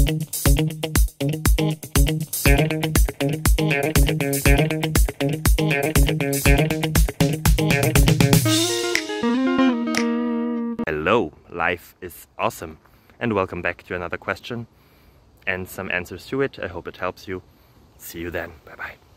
Hello, life is awesome, and welcome back to another question and some answers to it. I hope it helps you. See you then. Bye bye.